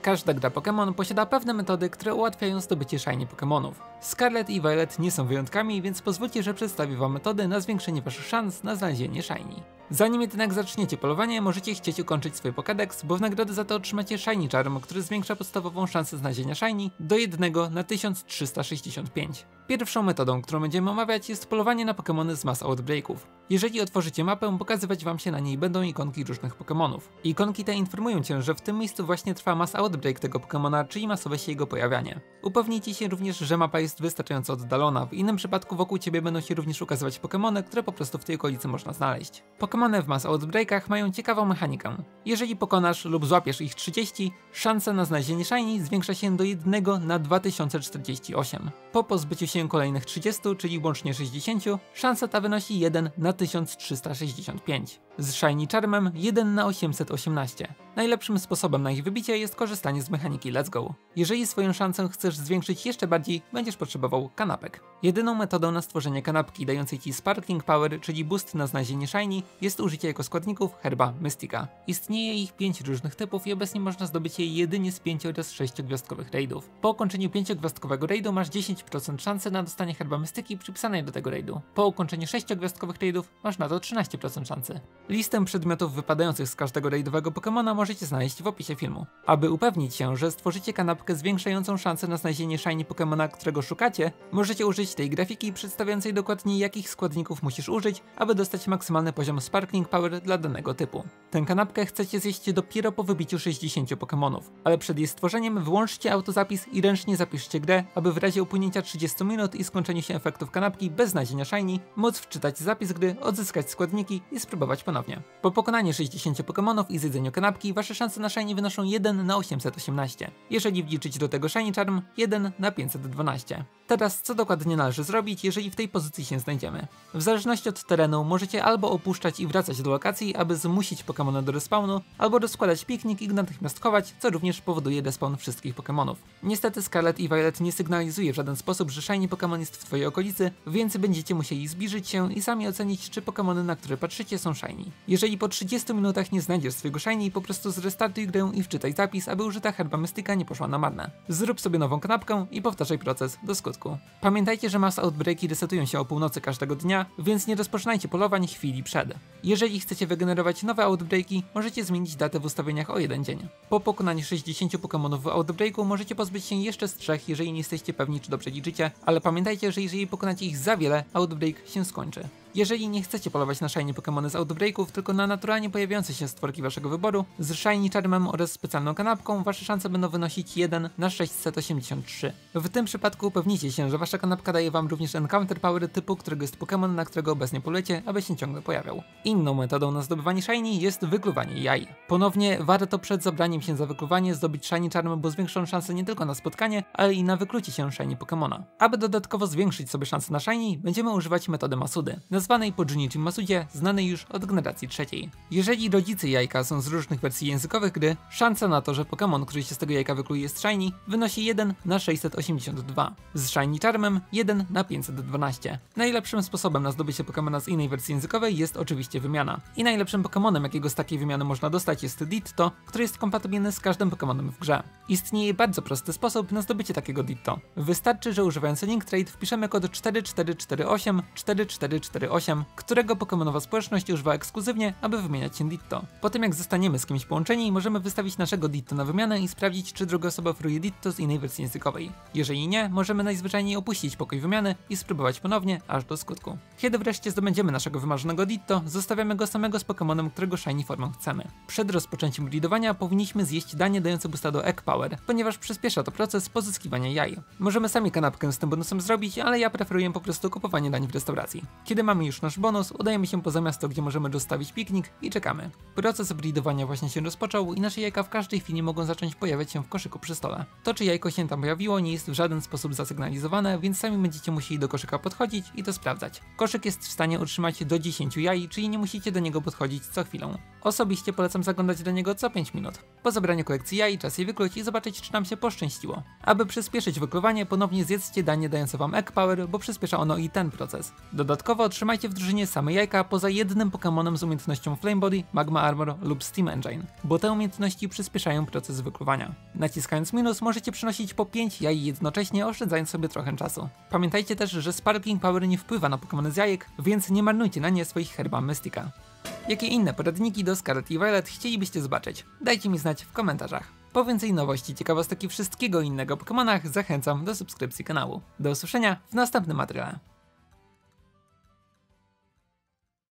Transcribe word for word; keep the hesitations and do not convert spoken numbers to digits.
Każda gra Pokémon posiada pewne metody, które ułatwiają zdobycie shiny Pokémonów. Scarlet i Violet nie są wyjątkami, więc pozwólcie, że przedstawię wam metody na zwiększenie waszych szans na znalezienie shiny. Zanim jednak zaczniecie polowanie, możecie chcieć ukończyć swój Pokédex, bo w nagrodę za to otrzymacie Shiny Charm, który zwiększa podstawową szansę znalezienia shiny do jednego na tysiąc trzysta sześćdziesiąt pięć. Pierwszą metodą, którą będziemy omawiać, jest polowanie na Pokémony z Mass Outbreaków. Jeżeli otworzycie mapę, pokazywać wam się na niej będą ikonki różnych Pokémonów. Ikonki te informują cię, że w tym miejscu właśnie trwa Mass Outbreak tego Pokémona, czyli masowe się jego pojawianie. Upewnijcie się również, że mapa jest wystarczająco oddalona, w innym przypadku wokół ciebie będą się również ukazywać Pokémony, które po prostu w tej okolicy można znaleźć. Pokémony w Mass Outbreakach mają ciekawą mechanikę. Jeżeli pokonasz lub złapiesz ich trzydzieści, szansa na znalezienie shiny zwiększa się do jednego na dwa tysiące czterdzieści osiem. Po pozbyciu się kolejnych trzydziestu, czyli łącznie sześćdziesięciu, szansa ta wynosi jeden na tysiąc trzysta sześćdziesiąt pięć. Z Shiny Charmem jeden na osiemset osiemnaście. Najlepszym sposobem na ich wybicie jest korzystanie z mechaniki Let's Go. Jeżeli swoją szansę chcesz zwiększyć jeszcze bardziej, będziesz potrzebował kanapek. Jedyną metodą na stworzenie kanapki dającej ci Sparkling Power, czyli boost na znalezienie shiny, jest użycie jako składników herba Mystica. Istnieje ich pięć różnych typów i obecnie można zdobyć je jedynie z pięciu oraz sześciogwiazdkowych raidów. Po ukończeniu pięciogwiazdkowego raidu masz dziesięć procent szansy na dostanie herba Mystyki przypisanej do tego raidu. Po ukończeniu sześciogwiazdkowych raidów masz na to trzynaście procent szansy. Listę przedmiotów wypadających z każdego raidowego Pokémona możecie znaleźć w opisie filmu. Aby upewnić się, że stworzycie kanapkę zwiększającą szansę na znalezienie shiny Pokémona, którego szukacie, możecie użyć tej grafiki przedstawiającej dokładnie, jakich składników musisz użyć, aby dostać maksymalny poziom Sparkling Power dla danego typu. Tę kanapkę chcecie zjeść dopiero po wybiciu sześćdziesięciu Pokémonów, ale przed jej stworzeniem wyłączcie autozapis i ręcznie zapiszcie grę, aby w razie upłynięcia trzydziestu minut i skończeniu się efektów kanapki bez znalezienia shiny, móc wczytać zapis gry, odzyskać składniki i spróbować ponownie. Po pokonaniu sześćdziesięciu Pokémonów i zjedzeniu kanapki, wasze szanse na shiny wynoszą jeden na osiemset osiemnaście. Jeżeli wliczyć do tego Shiny Charm, jeden na pięćset dwanaście. Teraz co dokładnie należy zrobić, jeżeli w tej pozycji się znajdziemy? W zależności od terenu możecie albo opuszczać i wracać do lokacji, aby zmusić Pokémona do respawnu, albo rozkładać piknik i natychmiast chować, co również powoduje respawn wszystkich Pokémonów. Niestety Scarlet i Violet nie sygnalizuje w żaden sposób, że shiny Pokémon jest w twojej okolicy, więc będziecie musieli zbliżyć się i sami ocenić, czy Pokémony, na które patrzycie, są shiny. Jeżeli po trzydziestu minutach nie znajdziesz swojego shiny, po prostu zrestartuj grę i wczytaj zapis, aby użyta herba Mystica nie poszła na marne. Zrób sobie nową kanapkę i powtarzaj proces do skutku. Pamiętajcie, że Mass Outbreaki resetują się o północy każdego dnia, więc nie rozpoczynajcie polowań chwili przed. Jeżeli chcecie wygenerować nowe Outbreaki, możecie zmienić datę w ustawieniach o jeden dzień. Po pokonaniu sześćdziesięciu Pokémonów w Outbreaku możecie pozbyć się jeszcze z trzech, jeżeli nie jesteście pewni, czy dobrze liczycie, ale pamiętajcie, że jeżeli pokonacie ich za wiele, Outbreak się skończy. Jeżeli nie chcecie polować na shiny Pokémony z Outbreaków, tylko na naturalnie pojawiające się stworki waszego wyboru, z Shiny Charmem oraz specjalną kanapką wasze szanse będą wynosić jeden na sześćset osiemdziesiąt trzy. W tym przypadku upewnijcie się, że wasza kanapka daje wam również Encounter Power typu, którego jest Pokémon, na którego obecnie polujecie, aby się ciągle pojawiał. Inną metodą na zdobywanie shiny jest wykluwanie jaj. Ponownie warto przed zabraniem się za wykluwanie zdobyć Shiny Charm, bo zwiększą szanse nie tylko na spotkanie, ale i na wyklucie się shiny Pokémona. Aby dodatkowo zwiększyć sobie szanse na shiny, będziemy używać metody Masudy, nazwanej po Junichim Masudzie, znanej już od generacji trzeciej. Jeżeli rodzice jajka są z różnych wersji językowych gry, szansa na to, że Pokémon, który się z tego jajka wykluje, jest shiny, wynosi jeden na sześćset osiemdziesiąt dwa. Z Shiny Charmem jeden na pięćset dwanaście. Najlepszym sposobem na zdobycie Pokémona z innej wersji językowej jest oczywiście wymiana. I najlepszym Pokémonem, jakiego z takiej wymiany można dostać, jest Ditto, który jest kompatybilny z każdym Pokémonem w grze. Istnieje bardzo prosty sposób na zdobycie takiego Ditto. Wystarczy, że używając Link Trade wpiszemy kod cztery cztery cztery osiem cztery cztery cztery osiem, którego Pokémonowa społeczność używa ekskluzywnie, aby wymieniać się Ditto. Po tym jak zostaniemy z kimś połączeni, możemy wystawić naszego Ditto na wymianę i sprawdzić, czy druga osoba oferuje Ditto z innej wersji językowej. Jeżeli nie, możemy najzwyczajniej opuścić pokój wymiany i spróbować ponownie, aż do skutku. Kiedy wreszcie zdobędziemy naszego wymarzonego Ditto, zostawiamy go samego z Pokémonem, którego shiny formę chcemy. Przed rozpoczęciem breedowania powinniśmy zjeść danie dające boosta do Egg Power, ponieważ przyspiesza to proces pozyskiwania jaj. Możemy sami kanapkę z tym bonusem zrobić, ale ja preferuję po prostu kupowanie dań w restauracji. Kiedy mamy już nasz bonus, udajemy się poza miasto, gdzie możemy dostawić piknik i czekamy. Proces breedowania właśnie się rozpoczął i nasze jajka w każdej chwili mogą zacząć pojawiać się w koszyku przy stole. To, czy jajko się tam pojawiło, nie jest w żaden sposób zasygnalizowane, więc sami będziecie musieli do koszyka podchodzić i to sprawdzać. Koszyk jest w stanie utrzymać do dziesięciu jaj, czyli nie musicie do niego podchodzić co chwilę. Osobiście polecam zaglądać do niego co pięć minut. Po zabraniu kolekcji jaj czas je wykluć i i zobaczyć, czy nam się poszczęściło. Aby przyspieszyć wykluwanie, ponownie zjedzcie danie dające wam Egg Power, bo przyspiesza ono i ten proces. Dodatkowo otrzymajcie w drużynie same jajka poza jednym Pokemonem z umiejętnością Flame Body, Magma Armor lub Steam Engine, bo te umiejętności przyspieszają proces wykluwania. Naciskając minus możecie przynosić po pięć jaj jednocześnie, oszczędzając sobie trochę czasu. Pamiętajcie też, że Sparkling Power nie wpływa na Pokemony z jajek, więc nie marnujcie na nie swoich Herba Mystica. Jakie inne poradniki do Scarlet i Violet chcielibyście zobaczyć? Dajcie mi znać w komentarzach. Po więcej nowości, ciekawostek i wszystkiego innego o Pokemonach zachęcam do subskrypcji kanału. Do usłyszenia w następnym materiale.